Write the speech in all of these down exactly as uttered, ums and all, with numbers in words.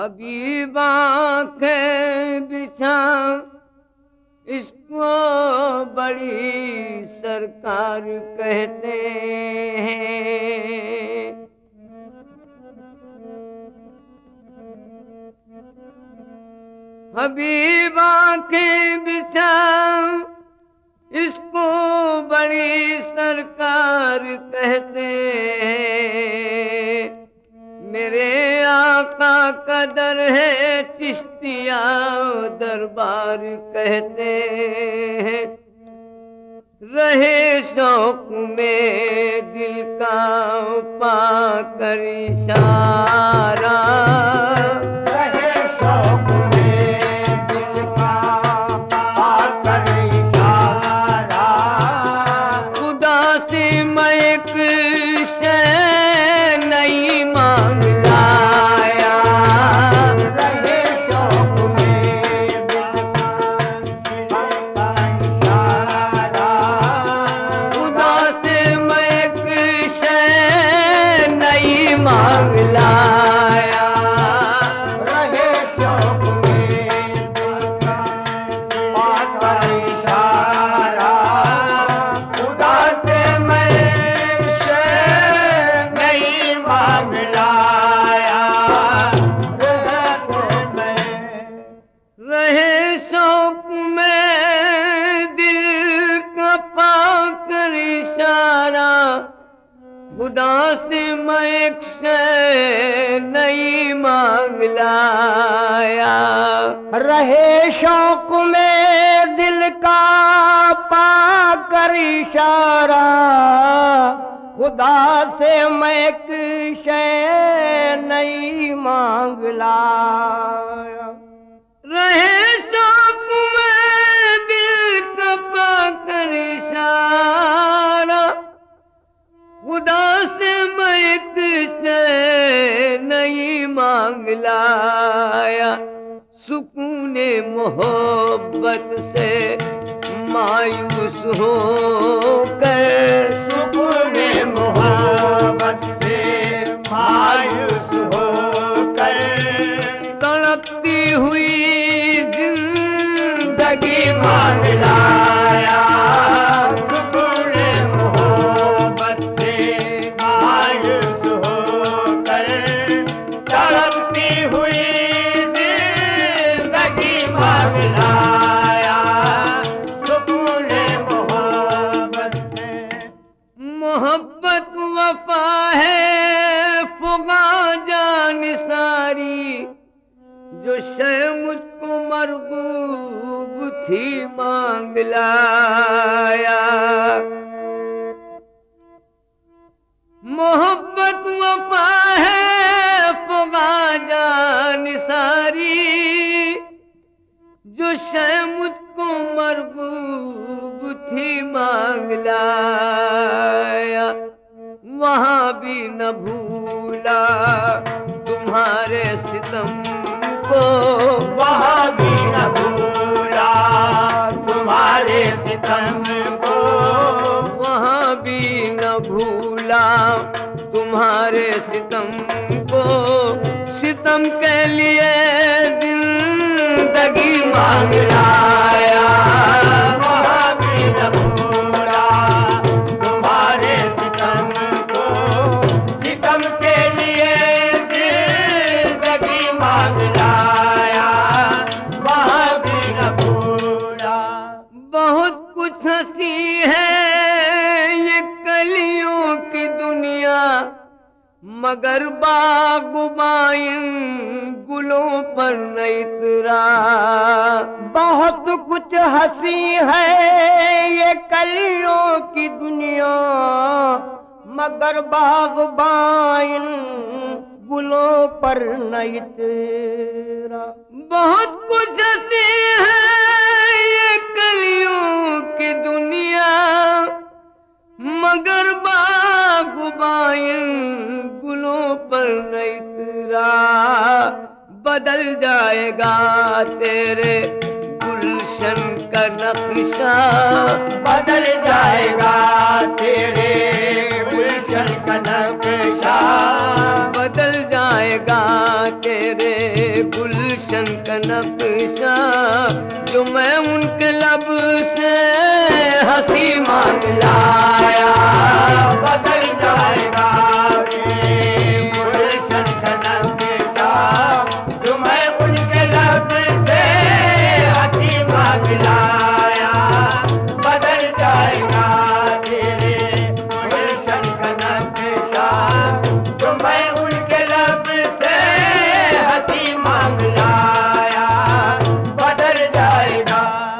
Habiba के बिछा इसको बड़ी सरकार कहते हैं। हबीबा के बिछा इसको बड़ी सरकार कहते हैं। मेरे आका कदर है चिश्तिया दरबार कहते हैं। रहे शौक में दिल का पाकर इशारा, रहे शौक में दिल का पाकर इशारा। खुदा से मैं एक शय नहीं मांग लाया। रहे शौक में दिल का इशारा। खुदा से मैं एक शय नहीं मांग लाया। रहे शौक में दिल का पाकर इशारा। खुदा से मैं शय नहीं मांग लाया। रहे शौक में दिल का पाकर इशारा। खुदा से मैं एक शय नहीं मांग लाया। रहे शौक में दिल का पाकर इशारा। खुदा से मैं एक शय नहीं मांग लाया। रहे शौक में दिल का पाकर इशारा। खुदा से मैं एक शय नहीं मांग लाया। सुकूने मोहब्बत से मायूस हो कर, सुकूने मोहब्बत से मायूस होकर तड़पती हुई जिंदगी मांग लाया। सुकूने मोहब्बत से मायूस होकर तड़पती हुई जिंदगी मांग लाया। सुकूने मोहब्बत से मोहब्बत वफा है फुगा जान सारी। जो शय मुझको मरगूब थी मांग लाया। मोहब्बत वफा है फुगा जान सारी। जो शय मुझको मरगूब थी मांग लाया। वहाँ भी न भूला तुम्हारे सितम को। वहाँ भी न भूला तुम्हारे सितम को। वहाँ भी न भूला तुम्हारे सितम को। सितम के लिए जिंदगी मांग लाया। वहाँ भी न भूला तुम्हारे सितम को। सितम के लिए जिंदगी मांग लाया। वहाँ भी न भूला। बहुत कुछ हंसी है ये कलियों की दुनिया। मगर बागुबाइन गुलों पर न इतरा। बहुत कुछ हंसी है ये कलियों की दुनिया। मगर बागबाइन गुलों पर न इतरा। बहुत कुछ हंसी है ये कलियों की दुनिया। मगर बागुबाइन गुलों पर न इतरा। बदल जाएगा तेरे गुलशन का नक्शा। बदल जाएगा तेरे गुलशन का नक्शा। बदल जाए जाएगा तेरे गुलशन का नक्शा, जो मैं उनके लब से हंसी मांग लाया। बदल जाएगा तेरे गुलशन का नक्शा, जो मैं उनके लब से हंसी मांग लाया। बदल जाएगा तेरे गुलशन का नक्शा, जो मैं उनके लब से हंसी मांग लाया। बदल जाएगा।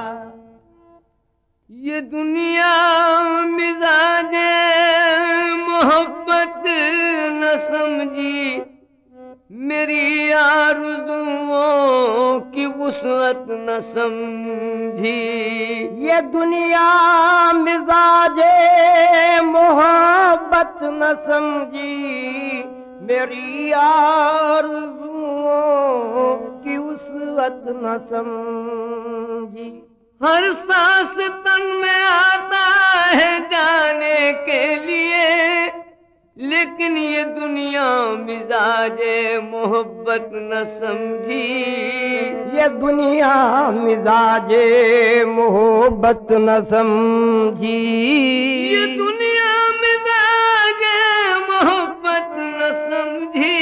ये दुनिया मिजाजे मोहब्बत न समझी, मेरी आरज़ुओं की वुसअत न समझी। ये दुनिया मिजाजे मोहब्बत न समझी, मेरी आरज़ुओं की वुसअत न समझी। हर सांस तन में आता है जाने के लिए, लेकिन ये दुनिया मिजाजे मोहब्बत न समझी। ये दुनिया मिजाजे मोहब्बत न समझी। ये दुनिया मिजाजे मोहब्बत न समझी,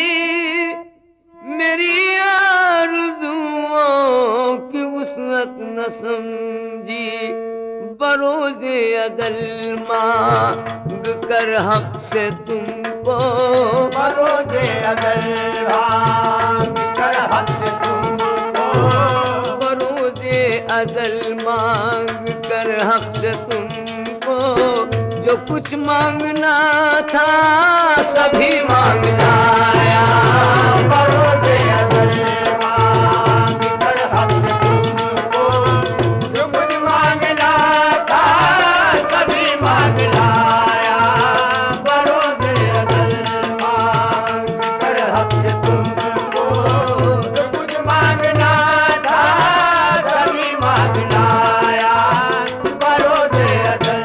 मेरी आरज़ुओं की वुसअत न समझी। बरोज़े अज़ल मांग कर हक से तुमको, बरोज़े अज़ल मांग कर हक से तुमको, बरोज़े अज़ल मांग कर हक से तुमको। जो कुछ मांगना था सभी मांग लाया। बरोज़े अज़ल मांग कर हक से तुमको, जो कुछ मांगना था सभी मांग लाया। बरोज़े अज़ल मांग कर हक से तुमको, जो कुछ मांगना था सभी मांग लाया। बरोज़े अज़ल।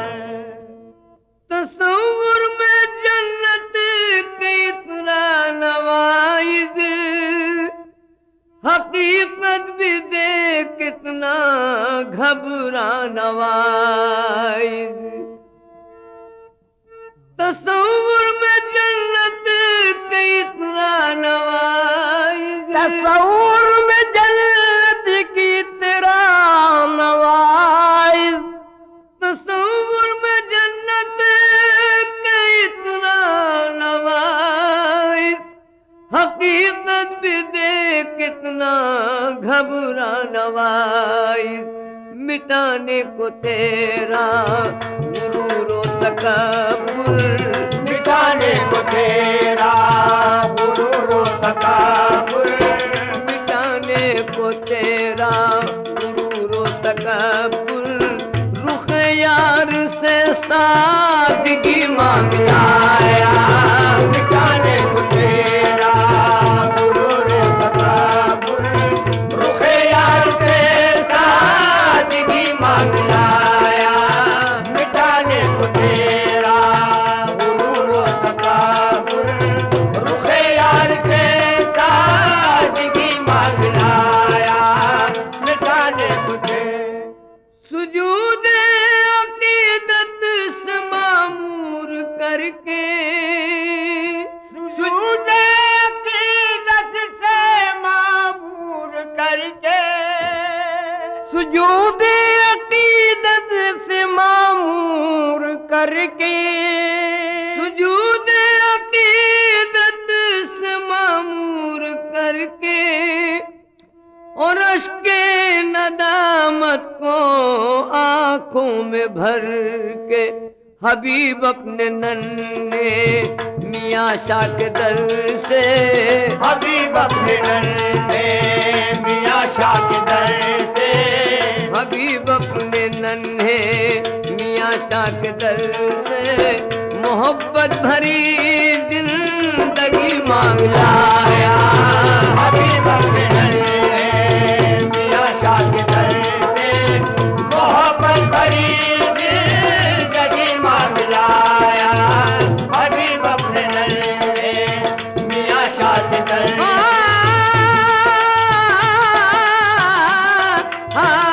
तसव्वुर में जन्नत के इतना नवाइज, हकीकत भी दे कितना घबरा नवाइज। तसव्वुर में जन्नत के इतना नवाइज, तसव्वुर में जन्नत की तेरा नवाइज। तसव्वुर में जन्नत के इतना नवाइज, हकीकत भी दे कितना घबरा नवाइज। मिटाने को तेरा गुरूर व तकब्बुर, मिटाने को तेरा गुरूर व तकब्बुर, मिटाने को तेरा गुरूर व तकब्बुर। रुख यार से सादगी मांग लाया। मिटाने को तेरा गुरूर व तकब्बुर, रुख यार से सादगी मांग लाया। मिटाने को तेरा गुरूर व तकब्बुर, रुख यार से सादगी मांग लाया। मिटाने को तेरा सुजूद अकीदत से मामूर करके, सुजूद अकीदत से मामूर करके, सुजूद अकीदत से मामूर करके, सुजूद अकीदत से मामूर करके, और अश्के नदामत को आंखों में भर के। हबीब अपने नन्हे मियाँ शाह के दर से, हबीब अपने नन्हे मियाँ शाह के दर से, हबीब अपने नन्हे मियाँ शाह के दर से। मोहब्बत भरी जिंदगी मांग लाया। हबीब अपने नन्हे मियाँ शाह के दर से, मोहब्बत भरी जिंदगी मांग लाया। हबीब अपने नन्हे मियाँ शाह के दर हाँ